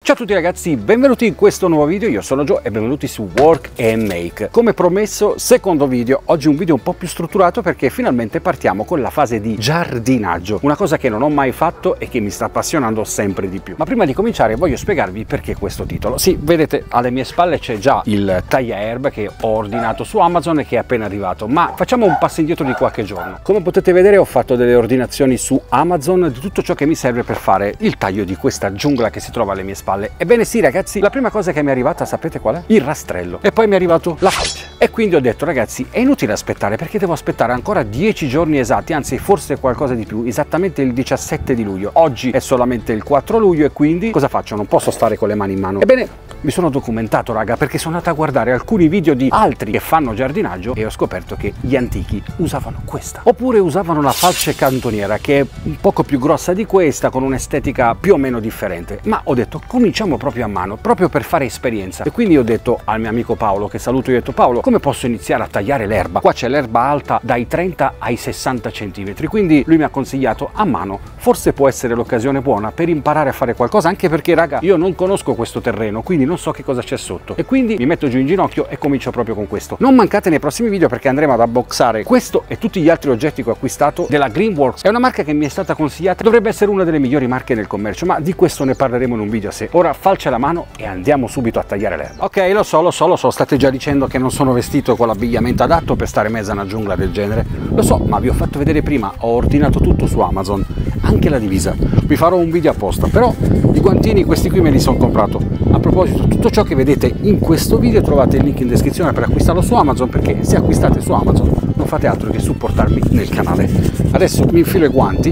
Ciao a tutti ragazzi, benvenuti in questo nuovo video, io sono Joe e benvenuti su Work and Make. Come promesso, secondo video, oggi un video un po' più strutturato perché finalmente partiamo con la fase di giardinaggio, una cosa che non ho mai fatto e che mi sta appassionando sempre di più. Ma prima di cominciare voglio spiegarvi perché questo titolo. Sì, vedete alle mie spalle c'è già il tagliaerba che ho ordinato su Amazon e che è appena arrivato, ma facciamo un passo indietro di qualche giorno. Come potete vedere ho fatto delle ordinazioni su Amazon di tutto ciò che mi serve per fare il taglio di questa giungla che si trova alle mie spalle. Ebbene sì ragazzi, la prima cosa che mi è arrivata sapete qual è? Il rastrello. E poi mi è arrivato la falce. E quindi ho detto ragazzi è inutile aspettare perché devo aspettare ancora 10 giorni esatti, anzi forse qualcosa di più, esattamente il 17 di luglio. Oggi è solamente il 4 luglio e quindi cosa faccio? Non posso stare con le mani in mano. Ebbene mi sono documentato raga perché sono andato a guardare alcuni video di altri che fanno giardinaggio e ho scoperto che gli antichi usavano questa. Oppure usavano la falce cantoniera che è un poco più grossa di questa con un'estetica più o meno differente. Ma ho detto cominciamo proprio a mano, proprio per fare esperienza. E quindi ho detto al mio amico Paolo, che saluto, io ho detto Paolo, come posso iniziare a tagliare l'erba? Qua c'è l'erba alta dai 30 ai 60 cm, quindi lui mi ha consigliato a mano. Forse può essere l'occasione buona per imparare a fare qualcosa, anche perché raga io non conosco questo terreno, quindi non so che cosa c'è sotto. E quindi mi metto giù in ginocchio e comincio proprio con questo. Non mancate nei prossimi video perché andremo ad unboxare questo e tutti gli altri oggetti che ho acquistato della Greenworks. È una marca che mi è stata consigliata, dovrebbe essere una delle migliori marche nel commercio, ma di questo ne parleremo in un video a sé. Ora falce alla mano e andiamo subito a tagliare l'erba. Ok, lo so, state già dicendo che non sono vestito con l'abbigliamento adatto per stare in mezzo a una giungla del genere. Lo so, ma vi ho fatto vedere prima, ho ordinato tutto su Amazon, anche la divisa. Vi farò un video apposta, però i guantini questi qui me li sono comprato. A proposito, tutto ciò che vedete in questo video trovate il link in descrizione per acquistarlo su Amazon, perché se acquistate su Amazon non fate altro che supportarmi nel canale. Adesso mi infilo i guanti,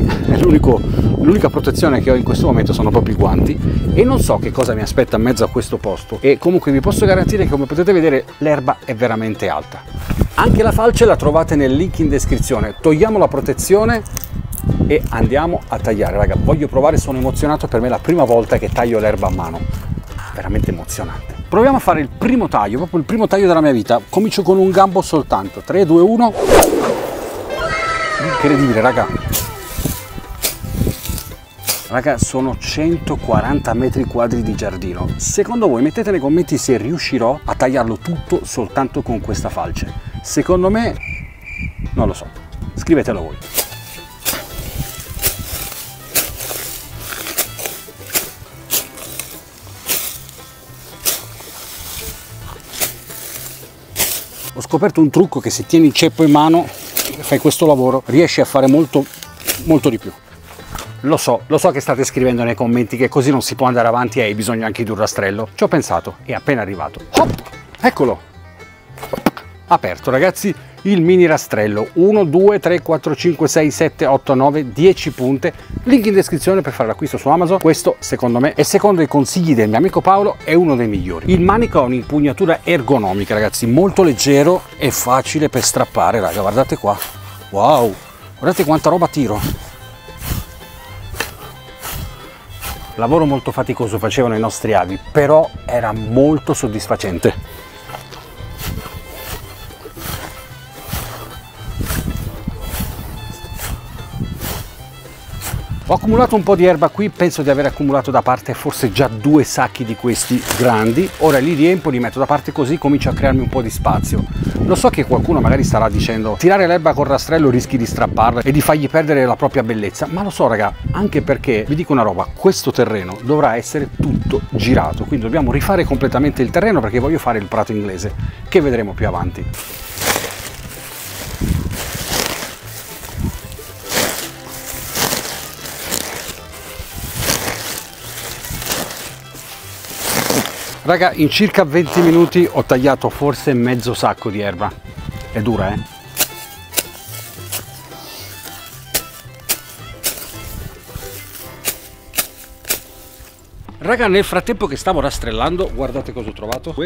l'unica protezione che ho in questo momento sono proprio i guanti e non so che cosa mi aspetta in mezzo a questo posto, e comunque vi posso garantire che come potete vedere l'erba è veramente alta. Anche la falce la trovate nel link in descrizione. Togliamo la protezione e andiamo a tagliare. Raga, voglio provare, sono emozionato, per me è la prima volta che taglio l'erba a mano, veramente emozionante. Proviamo a fare il primo taglio, proprio il primo taglio della mia vita. Comincio con un gambo soltanto. 3, 2, 1. Incredibile raga. Raga, sono 140 metri quadri di giardino. Secondo voi, mettete nei commenti se riuscirò a tagliarlo tutto soltanto con questa falce. Secondo me non lo so, scrivetelo voi. Ho scoperto un trucco che se tieni il ceppo in mano, fai questo lavoro, riesci a fare molto di più. Lo so che state scrivendo nei commenti che così non si può andare avanti e hai bisogno anche di un rastrello. Ci ho pensato, è appena arrivato. Hop! Eccolo! Aperto ragazzi, il mini rastrello. 1, 2, 3, 4, 5, 6, 7, 8, 9, 10 punte. Link in descrizione per fare l'acquisto su Amazon. Questo secondo me, e secondo i consigli del mio amico Paolo, è uno dei migliori. Il manico ha un'impugnatura ergonomica ragazzi, molto leggero e facile per strappare raga, guardate qua. Wow! Guardate quanta roba tiro. Lavoro molto faticoso facevano i nostri avi, però era molto soddisfacente. Ho accumulato un po' di erba qui, penso di aver accumulato da parte forse già 2 sacchi di questi grandi. Ora li riempio, li metto da parte così comincio a crearmi un po' di spazio. Lo so che qualcuno magari starà dicendo tirare l'erba col rastrello rischi di strapparla e di fargli perdere la propria bellezza, ma lo so raga, anche perché vi dico una roba, questo terreno dovrà essere tutto girato, quindi dobbiamo rifare completamente il terreno perché voglio fare il prato inglese, che vedremo più avanti. Raga, in circa 20 minuti ho tagliato forse mezzo sacco di erba. È dura, eh? Raga, nel frattempo che stavo rastrellando, guardate cosa ho trovato. Questo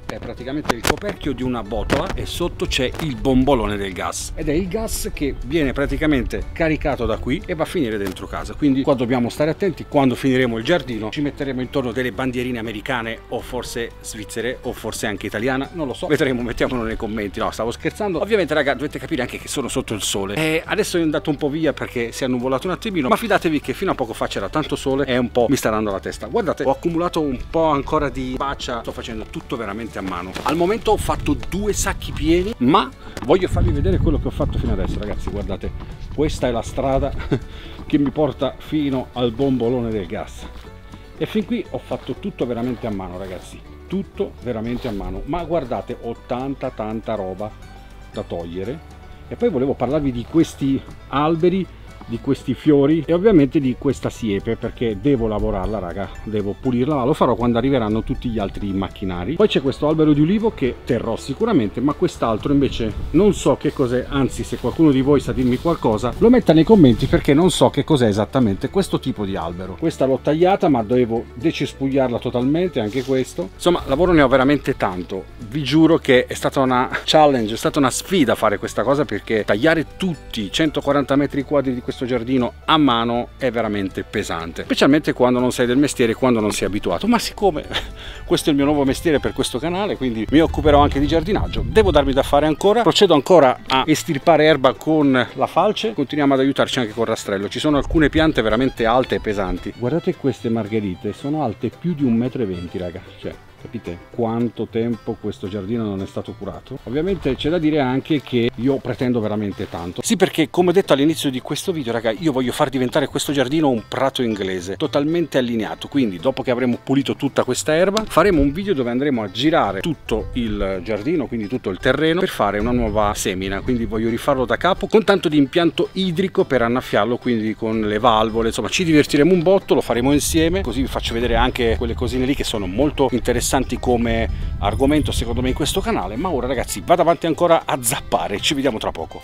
è praticamente il coperchio di una botola e sotto c'è il bombolone del gas, ed è il gas che viene praticamente caricato da qui e va a finire dentro casa. Quindi qua dobbiamo stare attenti. Quando finiremo il giardino ci metteremo intorno delle bandierine americane o forse svizzere o forse anche italiana, non lo so, vedremo, mettiamolo nei commenti. No, stavo scherzando. Ovviamente raga, dovete capire anche che sono sotto il sole e adesso è andato un po' via perché si è annuvolato un attimino, ma fidatevi che fino a poco fa c'era tanto sole e un po' mi sta dando la testa. Guardate, ho accumulato un po' ancora di baccia, sto facendo tutto veramente a mano. Al momento ho fatto 2 sacchi pieni, ma voglio farvi vedere quello che ho fatto fino adesso. Ragazzi, guardate, questa è la strada che mi porta fino al bombolone del gas e fin qui ho fatto tutto veramente a mano, ragazzi, tutto veramente a mano. Ma guardate, ho tanta roba da togliere. E poi volevo parlarvi di questi alberi, di questi fiori e ovviamente di questa siepe, perché devo lavorarla raga, devo pulirla, ma lo farò quando arriveranno tutti gli altri macchinari. Poi c'è questo albero di ulivo che terrò sicuramente, ma quest'altro invece non so che cos'è, anzi se qualcuno di voi sa dirmi qualcosa lo metta nei commenti, perché non so che cos'è esattamente questo tipo di albero. Questa l'ho tagliata ma dovevo decespugliarla totalmente, anche questo. Insomma, lavoro ne ho veramente tanto, vi giuro che è stata una challenge, è stata una sfida fare questa cosa, perché tagliare tutti i 140 metri quadri di questo giardino a mano è veramente pesante, specialmente quando non sei del mestiere, quando non sei abituato. Ma siccome questo è il mio nuovo mestiere per questo canale, quindi mi occuperò anche di giardinaggio, devo darmi da fare ancora. Procedo ancora a estirpare erba con la falce, continuiamo ad aiutarci anche con il rastrello. Ci sono alcune piante veramente alte e pesanti. Guardate queste margherite, sono alte più di 1,20 m raga, cioè capite quanto tempo questo giardino non è stato curato? Ovviamente c'è da dire anche che io pretendo veramente tanto. Sì, perché come detto all'inizio di questo video raga, io voglio far diventare questo giardino un prato inglese totalmente allineato. Quindi dopo che avremo pulito tutta questa erba faremo un video dove andremo a girare tutto il giardino, quindi tutto il terreno, per fare una nuova semina. Quindi voglio rifarlo da capo con tanto di impianto idrico per annaffiarlo, quindi con le valvole. Insomma, ci divertiremo un botto, lo faremo insieme, così vi faccio vedere anche quelle cosine lì che sono molto interessanti come argomento secondo me in questo canale. Ma ora ragazzi vado avanti ancora a zappare, ci vediamo tra poco.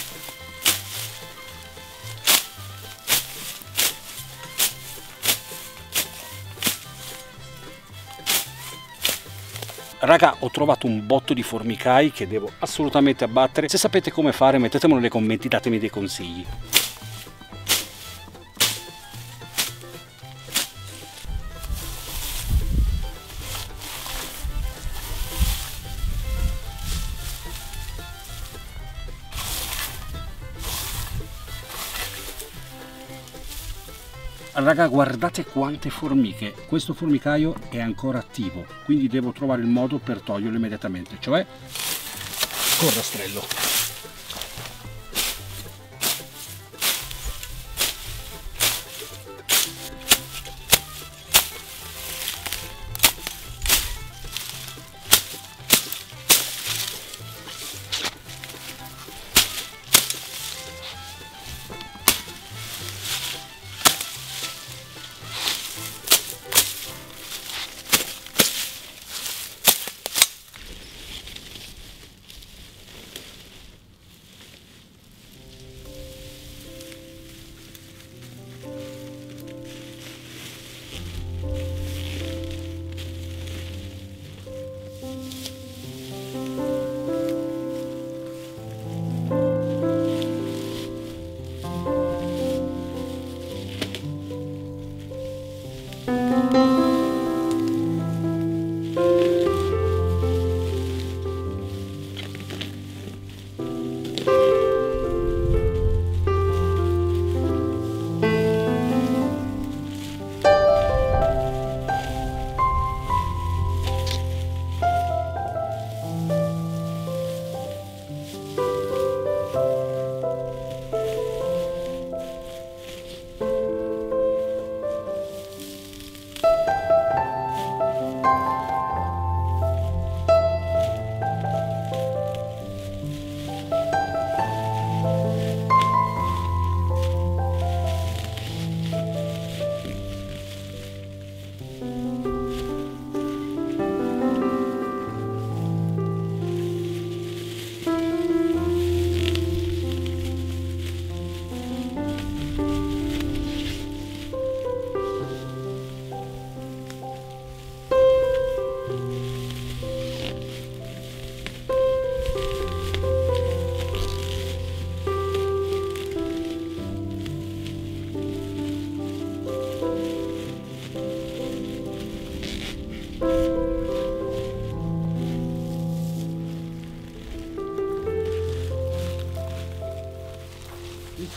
Raga, ho trovato un botto di formicai che devo assolutamente abbattere. Se sapete come fare mettetemelo nei commenti, datemi dei consigli. Raga, guardate quante formiche. Questo formicaio è ancora attivo, quindi devo trovare il modo per toglierlo immediatamente, cioè col rastrello.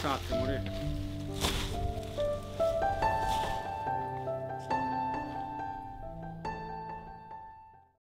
chat, amore.